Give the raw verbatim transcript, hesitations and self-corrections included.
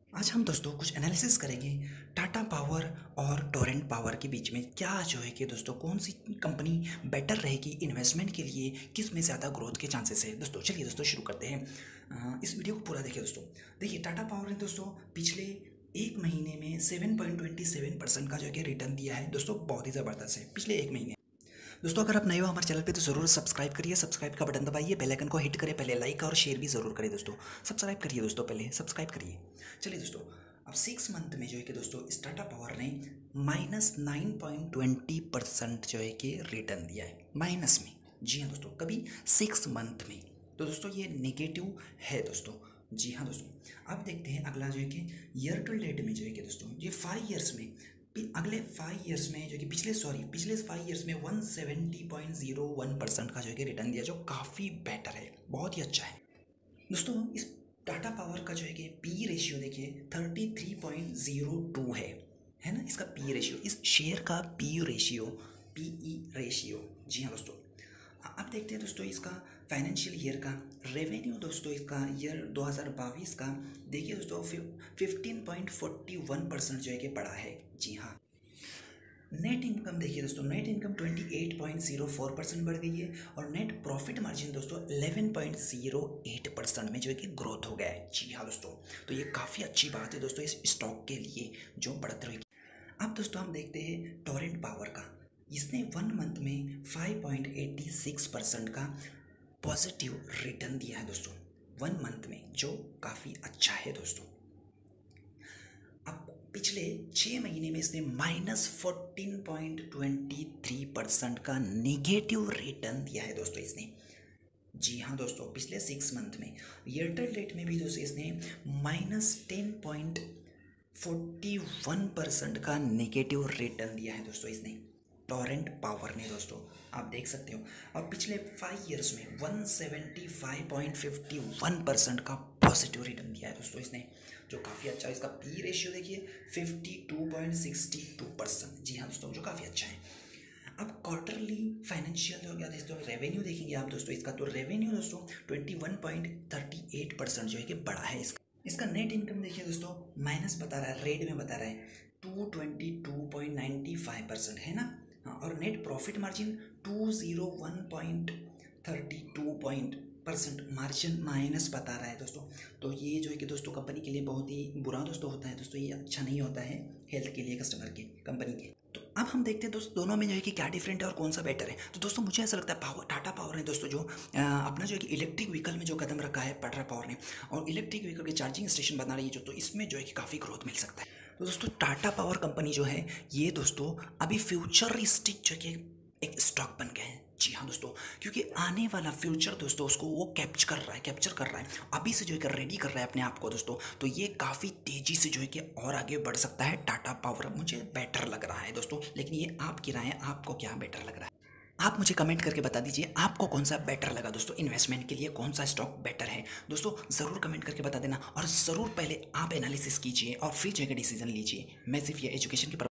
आज हम दोस्तों कुछ एनालिसिस करेंगे टाटा पावर और टोरेंट पावर के बीच में क्या जो है कि दोस्तों कौन सी कंपनी बेटर रहेगी इन्वेस्टमेंट के लिए, किस में ज़्यादा ग्रोथ के चांसेस है। दोस्तों चलिए दोस्तों शुरू करते हैं। अ, इस वीडियो को पूरा देखिए दोस्तों। देखिए टाटा पावर ने दोस्तों पिछले एक महीने में seven point twenty seven percent का जो है कि रिटर्न दिया है दोस्तों, बहुत ही ज़बरदस्त है पिछले एक महीने। दोस्तों अगर आप नए हो हमारे चैनल पे तो ज़रूर सब्सक्राइब करिए, सब्सक्राइब का बटन दबाइए, बेल आइकन को हिट करें, पहले लाइक और शेयर भी ज़रूर करें दोस्तों। सब्सक्राइब करिए दोस्तों, पहले सब्सक्राइब करिए। चलिए दोस्तों, अब सिक्स मंथ में जो है कि दोस्तों इस टाटा पावर ने minus nine point twenty percent जो है कि रिटर्न दिया है, माइनस में। जी हाँ दोस्तों, कभी सिक्स मंथ में। तो दोस्तों ये नेगेटिव है दोस्तों। जी हाँ दोस्तों, अब देखते हैं अगला जो है कि ईयर टू डेट में जो है कि दोस्तों ये फाइव ईयर्स में, अगले फाइव ईयर्स में जो कि पिछले सॉरी पिछले फाइव ईयर्स में one seventy point zero one percent का जो है कि रिटर्न दिया, जो काफ़ी बेटर है, बहुत ही अच्छा है दोस्तों। इस टाटा पावर का जो है कि पी रेशियो देखिए thirty three point zero two है है ना, इसका पी रेशियो, इस शेयर का P ratio, P E ratio. जी हाँ दोस्तों, अब देखते हैं दोस्तों इसका फाइनेंशियल ईयर का रेवेन्यू। दोस्तों इसका ईयर दो हज़ार बाईस का देखिए दोस्तों fifteen point forty one percent जो है कि बढ़ा है। जी हाँ, नेट इनकम देखिए दोस्तों, net income twenty eight point zero four percent बढ़ गई है और नेट प्रॉफिट मार्जिन दोस्तों eleven point zero eight percent में जो है कि ग्रोथ हो गया है। जी हाँ दोस्तों, तो ये काफ़ी अच्छी बात है दोस्तों इस स्टॉक के लिए जो बढ़त रहेगी। अब दोस्तों हम देखते हैं टोरेंट पावर का। इसने वन मंथ में five point eighty six percent का पॉजिटिव रिटर्न दिया है दोस्तों, वन मंथ में, जो काफ़ी अच्छा है दोस्तों। अब पिछले छः महीने में इसने minus fourteen point twenty three percent का नेगेटिव रिटर्न दिया है दोस्तों इसने। जी हाँ दोस्तों, पिछले सिक्स मंथ में ईयर टू डेट में भी दोस्तों इसने minus ten point forty one percent का नेगेटिव रिटर्न दिया है दोस्तों इसने, टोरेंट पावर ने दोस्तों, आप देख सकते हो। और पिछले फाइव ईयर्स में one seventy five point fifty one percent का पॉजिटिव रिटर्न दिया है दोस्तों इसने, जो काफ़ी अच्छा है। इसका पी रेशियो देखिए fifty two point sixty two percent. जी हाँ दोस्तों, जो काफ़ी अच्छा है। अब क्वार्टरली फाइनेंशियल हो गया दोस्तों, रेवेन्यू देखेंगे आप दोस्तों इसका, तो रेवेन्यू दोस्तों twenty one point thirty eight percent जो है कि बढ़ा है इसका। इसका नेट इनकम देखिए दोस्तों, माइनस बता रहा है, रेड में बता रहा है two twenty two point ninety five percent है ना। हाँ, और net profit margin two zero one point thirty two point percent margin minus बता रहा है दोस्तों। तो ये जो है कि दोस्तों कंपनी के लिए बहुत ही बुरा दोस्तों होता है दोस्तों, ये अच्छा नहीं होता है हेल्थ के लिए, कस्टमर के, कंपनी के। तो अब हम देखते हैं दोस्तों दोनों में जो है कि क्या डिफरेंट है और कौन सा बेटर है। तो दोस्तों मुझे ऐसा लगता है पावर, टाटा पावर ने दोस्तों जो अ, अपना जो है कि इलेक्ट्रिक व्हीकल में जो कदम रखा है टाटा पावर ने, और इलेक्ट्रिक व्हीकल के चार्जिंग स्टेशन बना रही है जो, तो इसमें जो है कि काफ़ी ग्रोथ मिल सकता है। तो दोस्तों टाटा पावर कंपनी जो है ये दोस्तों अभी फ्यूचरिस्टिक जो कि एक स्टॉक बन गए हैं। जी हाँ दोस्तों, क्योंकि आने वाला फ्यूचर दोस्तों उसको वो कैप्चर कर रहा है, कैप्चर कर रहा है अभी से जो है कि रेडी कर रहा है अपने आप को दोस्तों। तो ये काफ़ी तेज़ी से जो है कि और आगे बढ़ सकता है टाटा पावर, मुझे बेटर लग रहा है दोस्तों। लेकिन ये आपकी राय है, आपको क्या बेटर लग रहा है, आप मुझे कमेंट करके बता दीजिए आपको कौन सा बेटर लगा दोस्तों, इन्वेस्टमेंट के लिए कौन सा स्टॉक बेटर है दोस्तों, ज़रूर कमेंट करके बता देना। और ज़रूर पहले आप एनालिसिस कीजिए और फिर जो है डिसीजन लीजिए। मैं सिर्फ ये एजुकेशन की